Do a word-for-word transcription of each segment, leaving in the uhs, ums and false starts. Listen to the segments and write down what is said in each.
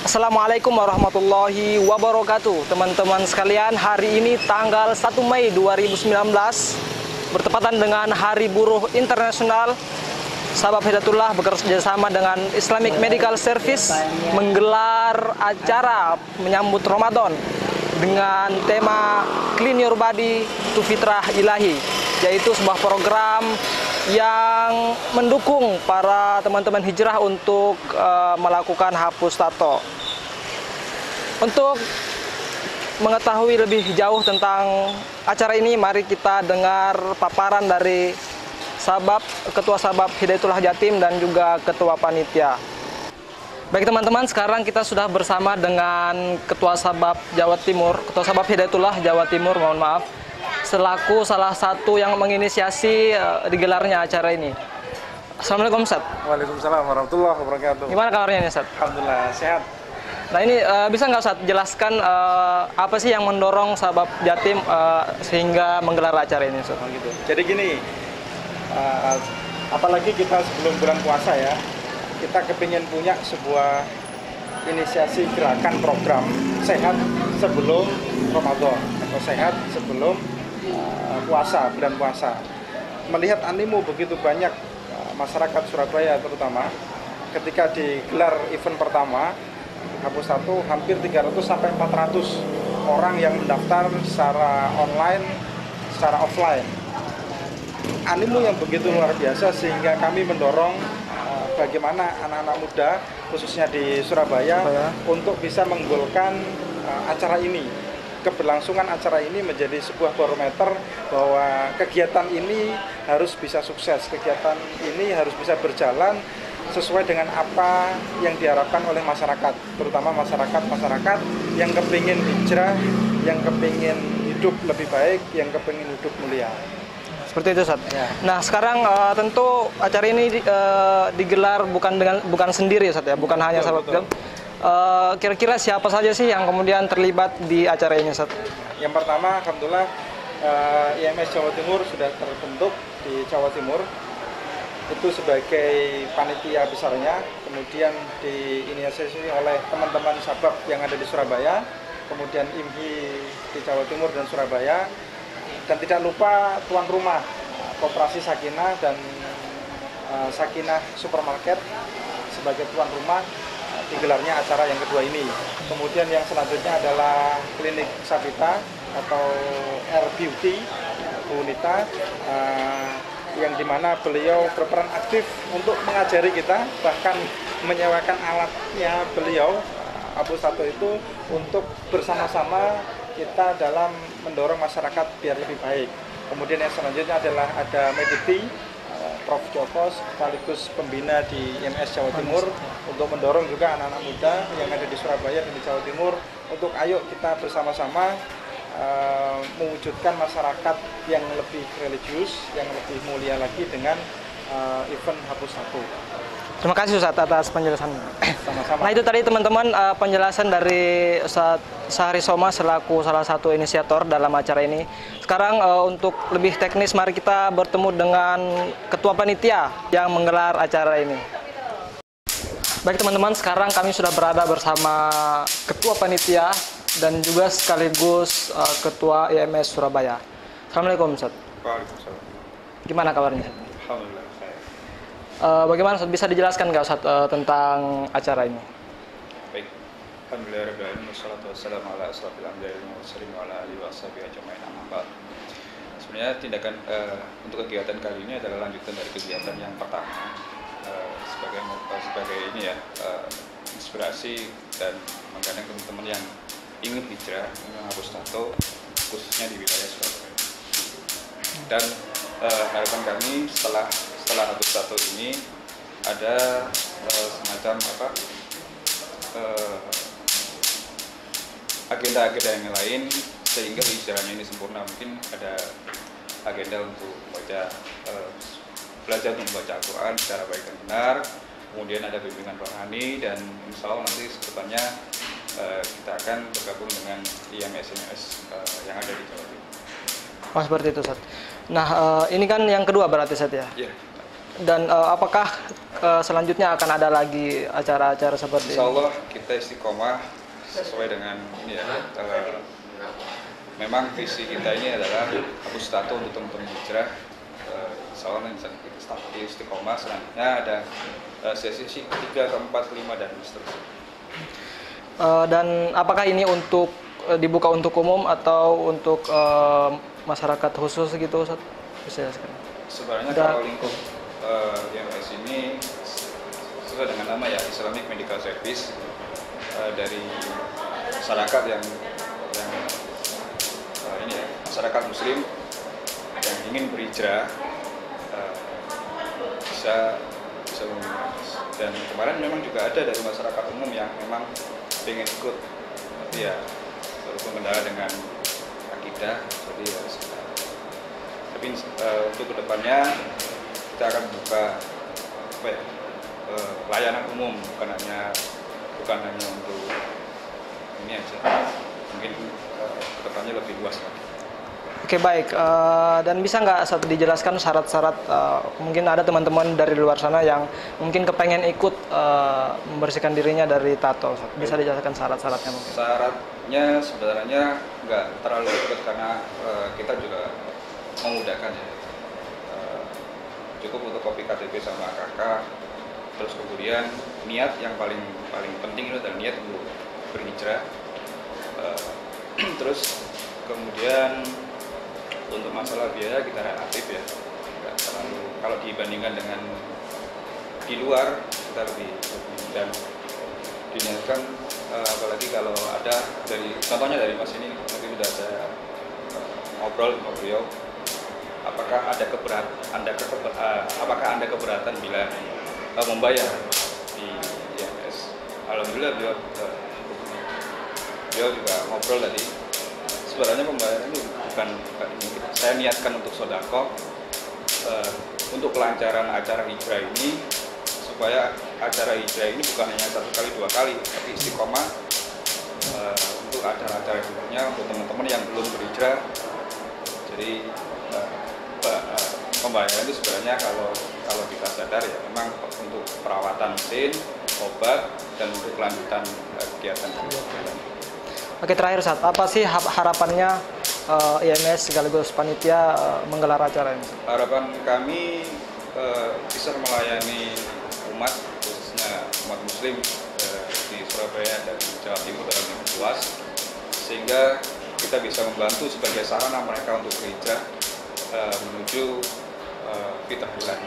Assalamualaikum warahmatullahi wabarakatuh. Teman-teman sekalian, hari ini tanggal satu Mei dua ribu sembilan belas bertepatan dengan Hari Buruh Internasional. Sahabat Hidayatullah bekerja sama dengan Islamic Medical Service menggelar acara menyambut Ramadan dengan tema Clean Your Body to Fitrah Ilahi, yaitu sebuah program yang mendukung para teman-teman hijrah untuk uh, melakukan hapus tato. Untuk mengetahui lebih jauh tentang acara ini, mari kita dengar paparan dari Sabab, Ketua Sabab Hidayatullah Jatim dan juga Ketua Panitia. Baik teman-teman, sekarang kita sudah bersama dengan Ketua Sabab Jawa Timur, Ketua Sabab Hidayatullah Jawa Timur, mohon maaf, selaku salah satu yang menginisiasi uh, digelarnya acara ini. Assalamualaikum Ustaz. Waalaikumsalam warahmatullahi wabarakatuh. Gimana kabarnya nih Ustaz? Alhamdulillah sehat. Nah ini uh, bisa nggak Ustaz jelaskan uh, apa sih yang mendorong Sabab Jatim uh, sehingga menggelar acara ini Ustaz? Oh, gitu. Jadi gini, uh, apalagi kita sebelum bulan puasa ya, kita kepingin punya sebuah inisiasi gerakan program sehat sebelum Ramadan atau sehat sebelum uh, puasa, bulan puasa. Melihat animo begitu banyak uh, masyarakat Surabaya terutama ketika digelar event pertama hapus tato, hampir tiga ratus sampai empat ratus orang yang mendaftar secara online, secara offline. Animo yang begitu luar biasa sehingga kami mendorong uh, bagaimana anak-anak muda khususnya di Surabaya ya, untuk bisa menggolkan uh, acara ini. Keberlangsungan acara ini menjadi sebuah barometer bahwa kegiatan ini harus bisa sukses, kegiatan ini harus bisa berjalan sesuai dengan apa yang diharapkan oleh masyarakat, terutama masyarakat-masyarakat yang kepingin hijrah, yang kepingin hidup lebih baik, yang kepingin hidup mulia. Seperti itu Ustaz. Ya. Nah sekarang uh, tentu acara ini uh, digelar bukan dengan bukan sendiri Ustaz ya, bukan betul, hanya Sabab Jatim. Uh, kira-kira siapa saja sih yang kemudian terlibat di acara ini Ustaz? Yang pertama, alhamdulillah uh, I M S Jawa Timur sudah terbentuk di Jawa Timur. Itu sebagai panitia besarnya, kemudian diinisiasi oleh teman-teman Sabab yang ada di Surabaya, kemudian I M H I di Jawa Timur dan Surabaya, dan tidak lupa tuan rumah Koperasi Sakinah dan uh, Sakinah Supermarket sebagai tuan rumah uh, digelarnya acara yang kedua ini. Kemudian yang selanjutnya adalah Klinik Sabita atau Air Beauty Bu Nita, uh, yang dimana beliau berperan aktif untuk mengajari kita, bahkan menyewakan alatnya beliau hapus tato itu untuk bersama-sama kita dalam mendorong masyarakat biar lebih baik. Kemudian yang selanjutnya adalah ada Mediti, Prof Joko sekaligus pembina di I M S Jawa Timur untuk mendorong juga anak-anak muda yang ada di Surabaya dan di Jawa Timur untuk ayo kita bersama-sama Uh, mewujudkan masyarakat yang lebih religius, yang lebih mulia lagi dengan uh, event hapus tato. Terima kasih Ustaz atas penjelasannya. Sama-sama. Nah itu tadi teman-teman uh, penjelasan dari Ustaz Sahri Soma selaku salah satu inisiator dalam acara ini. Sekarang uh, untuk lebih teknis mari kita bertemu dengan Ketua Panitia yang menggelar acara ini. Baik teman-teman, sekarang kami sudah berada bersama Ketua Panitia dan juga sekaligus uh, Ketua I M S Surabaya. Assalamualaikum Ustaz. Waalaikumsalam. Gimana kabarnya? Alhamdulillah saya. Uh, bagaimana Ustaz, bisa dijelaskan nggak Ustaz uh, tentang acara ini? Baik. Alhamdulillah rabbil alamin wassalatu wassalamu ala asrofil anbiya'i wal mursalin wa ala alihi washabihi ajmain amma ba'd. Sebenarnya tindakan uh, untuk kegiatan kali ini adalah lanjutan dari kegiatan yang pertama uh, sebagai uh, sebagai ini ya uh, inspirasi dan menggandeng teman-teman yang ingin hijrah, ingin hapus tato, khususnya di wilayah Surabaya. Dan uh, harapan kami setelah setelah hapus tato ini ada uh, semacam apa uh, agenda-agenda yang lain sehingga hijrahnya ini sempurna. Mungkin ada agenda untuk baca uh, belajar untuk membaca Al-Quran secara baik dan benar. Kemudian ada bimbingan rohani dan insya Allah nanti kedepannya Uh, kita akan bergabung dengan I M S I M S uh, yang ada di Jawa Timur. Oh seperti itu Ustaz. Nah uh, ini kan yang kedua berarti Ustaz ya? Yeah. Dan uh, apakah uh, selanjutnya akan ada lagi acara-acara seperti Insya ini? Allah kita istiqomah sesuai dengan ini ya. Uh, memang visi kita ini adalah hapus tato untuk teman-teman hijrah. Uh, Insya Allah nanti kita istiqomah. Selanjutnya ada uh, sesi ketiga, keempat, kelima dan seterusnya. Uh, dan apakah ini untuk uh, dibuka untuk umum atau untuk uh, masyarakat khusus gitu, Ustaz? Bisa jelaskan? Sebenarnya Udah. kalau lingkup uh, I M S ini sesuai dengan nama ya, Islamic Medical Service, uh, dari masyarakat yang yang uh, ini ya, masyarakat Muslim yang ingin berhijrah uh, bisa bisa mengurus. Dan kemarin memang juga ada dari masyarakat umum yang memang ingin ikut, tapi ya walaupun kendala dengan akidah, jadi ya tapi uh, untuk kedepannya kita akan buka apa ya, uh, layanan umum, bukan hanya bukan hanya untuk ini aja, mungkin uh, kedepannya lebih luas lagi. Oke, baik. Uh, dan bisa nggak satu dijelaskan syarat-syarat, uh, mungkin ada teman-teman dari luar sana yang mungkin kepengen ikut uh, membersihkan dirinya dari tato. Bisa dijelaskan syarat-syaratnya mungkin? Syaratnya sebenarnya nggak terlalu ribet karena uh, kita juga memudahkan ya. Uh, cukup untuk kopi K T P sama K K, terus kemudian niat yang paling paling penting itu adalah niat untuk berhijrah. Uh, terus kemudian untuk masalah biaya kita relatif ya, nggak terlalu, kalau dibandingkan dengan di luar kita lebih, lebih dan diniatkan uh, apalagi kalau ada dari contohnya dari Mas ini nanti sudah saya uh, ngobrol sama beliau, apakah ada keberat anda keber, uh, apakah anda keberatan bila uh, membayar di I M S. Alhamdulillah beliau uh, beliau juga ngobrol tadi, sebenarnya pembayaran itu bukan, bukan ini, saya niatkan untuk sodako, uh, untuk kelancaran acara hijrah ini, supaya acara hijrah ini bukan hanya satu kali dua kali, tapi istiqomah uh, untuk acara-acara berikutnya untuk teman-teman yang belum berhijrah. Jadi uh, uh, pembayaran itu sebenarnya kalau kalau kita sadar ya memang untuk perawatan mesin, obat, dan untuk kelanjutan uh, kegiatan kegiatan. Oke, terakhir Ustaz, apa sih harapannya uh, I M S sekaligus panitia uh, menggelar acara ini? Harapan kami uh, bisa melayani umat, khususnya umat Muslim uh, di Surabaya dan Jawa Timur dalam lingkup luas, sehingga kita bisa membantu sebagai sarana mereka untuk berhijrah uh, menuju uh, fitrah ilahi.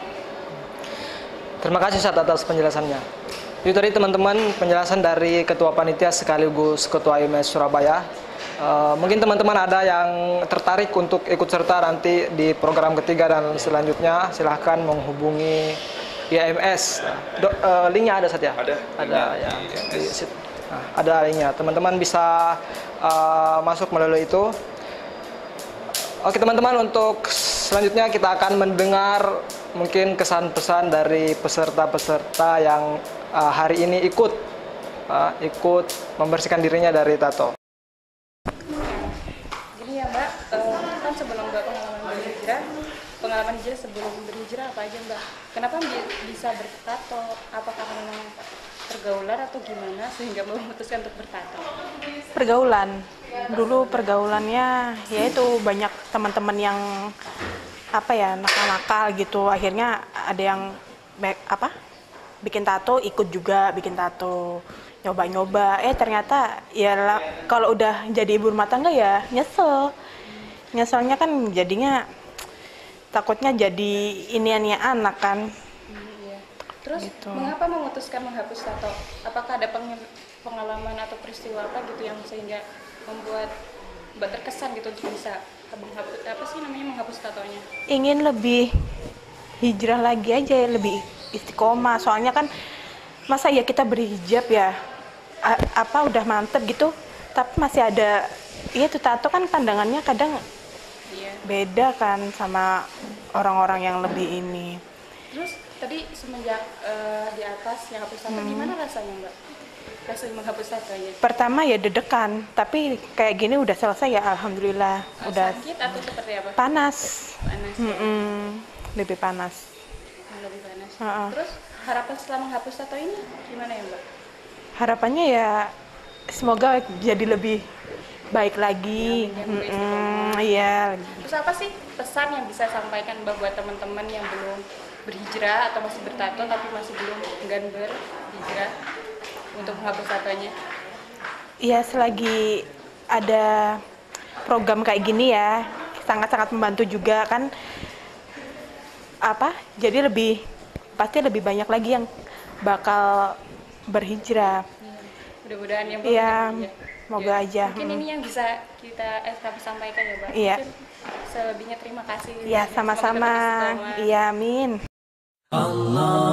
Terima kasih Ustaz atas penjelasannya. Itu tadi teman-teman penjelasan dari Ketua Panitia sekaligus Ketua I M S Surabaya. Uh, mungkin teman-teman ada yang tertarik untuk ikut serta nanti di program ketiga dan selanjutnya, silahkan menghubungi I M S. Do, uh, linknya ada saja. Ada. Ada ya. Di, nah, ada linknya. Teman-teman bisa uh, masuk melalui itu. Oke teman-teman, untuk selanjutnya kita akan mendengar mungkin kesan pesan dari peserta-peserta yang uh, hari ini ikut uh, ikut membersihkan dirinya dari tato. Gini ya Mbak, uh, kan sebelum Mbak pengalaman berhijrah, pengalaman hijrah sebelum berhijrah apa aja Mbak? Kenapa bisa bertato? Apakah memang pergaulan atau gimana sehingga memutuskan untuk bertato? Pergaulan. Dulu pergaulannya yaitu banyak teman-teman yang apa ya, nakal-nakal gitu. Akhirnya ada yang baik, apa? bikin tato, ikut juga bikin tato. Nyoba-nyoba, eh ternyata ya lah, kalau udah jadi ibu rumah tangga ya nyesel. Nyeselnya kan jadinya takutnya jadi iniannya anak kan. Hmm, iya. Terus Gitu. mengapa memutuskan menghapus tato? Apakah ada peng- pengalaman atau peristiwa apa gitu yang sehingga membuat Mbak terkesan gitu untuk bisa menghapus, apa sih namanya, menghapus tatonya? Ingin lebih hijrah lagi aja, lebih istiqomah. Soalnya kan masa ya kita berhijab ya, a- apa udah mantep gitu, tapi masih ada, iya tuh tato kan pandangannya kadang Iya. beda kan sama orang-orang yang lebih ini. Terus tadi semenjak uh, di atas yang hapus tato, Hmm. gimana rasanya Mbak? Rasanya menghapus tatonya? Pertama ya deg-degan, tapi kayak gini udah selesai ya alhamdulillah. Uh, Udah sakit atau seperti apa? panas, Panas. Ya. Mm-mm, lebih panas. Hmm. lebih panas. Uh-uh. Terus harapan setelah menghapus tato ini gimana ya Mbak? Harapannya ya semoga jadi lebih baik lagi. Ya, lebih Mm-mm, iya. Terus apa sih pesan yang bisa sampaikan Mbak buat teman-teman yang belum berhijrah atau masih bertato tapi masih belum enggan berhijrah untuk menghapus tatonya? Iya, selagi ada program kayak gini ya sangat-sangat membantu juga kan, apa jadi lebih pasti lebih banyak lagi yang bakal berhijrah. Mudah-mudahan yang Iya, ya. semoga Ya, aja. Mungkin Hmm. ini yang bisa kita eh, kami sampaikan ya Mbak. Iya. Mungkin selebihnya terima kasih. Iya, Semoga sama-sama. dapat istiqomah. Iya, amin. Allah